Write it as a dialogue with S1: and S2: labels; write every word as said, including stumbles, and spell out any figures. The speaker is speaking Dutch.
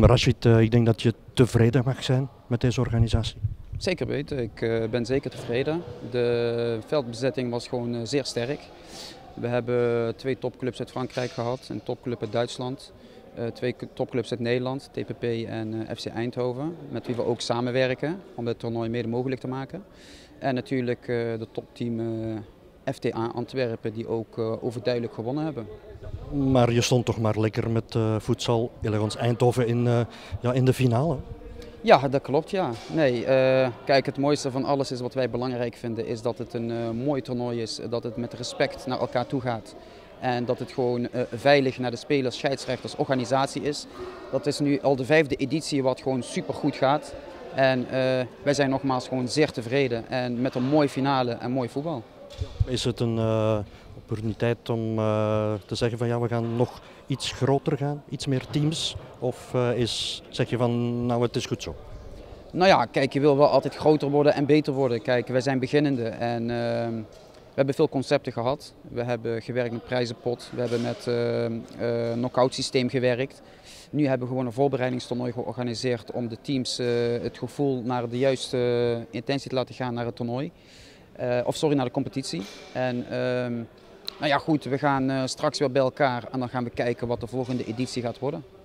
S1: Rachid, uh, ik denk dat je tevreden mag zijn met deze organisatie.
S2: Zeker weten, ik uh, ben zeker tevreden. De veldbezetting was gewoon uh, zeer sterk. We hebben twee topclubs uit Frankrijk gehad, een topclub uit Duitsland, uh, twee topclubs uit Nederland, T P P en uh, F C Eindhoven, met wie we ook samenwerken om het toernooi mede mogelijk te maken. En natuurlijk uh, de topteam uh, F T A Antwerpen, die ook uh, overduidelijk gewonnen hebben.
S1: Maar je stond toch maar lekker met uh, voedsel Elegans Eindhoven in, uh, ja, in de finale?
S2: Ja, dat klopt, ja. Nee, uh, kijk, het mooiste van alles is wat wij belangrijk vinden, is dat het een uh, mooi toernooi is, dat het met respect naar elkaar toe gaat. En dat het gewoon uh, veilig naar de spelers, scheidsrechters, organisatie is. Dat is nu al de vijfde editie wat gewoon super goed gaat. En uh, wij zijn nogmaals gewoon zeer tevreden en met een mooie finale en mooi voetbal.
S1: Is het een uh, opportuniteit om uh, te zeggen van ja, we gaan nog iets groter gaan, iets meer teams? Of uh, is, zeg je van nou het is goed zo?
S2: Nou ja, kijk, je wil wel altijd groter worden en beter worden. Kijk, wij zijn beginnende en uh, we hebben veel concepten gehad. We hebben gewerkt met prijzenpot, we hebben met uh, uh, knock-out systeem gewerkt. Nu hebben we gewoon een voorbereidingstoernooi georganiseerd om de teams uh, het gevoel naar de juiste uh, intentie te laten gaan naar het toernooi. Uh, of sorry, naar de competitie. En uh, nou ja goed, we gaan uh, straks weer bij elkaar en dan gaan we kijken wat de volgende editie gaat worden.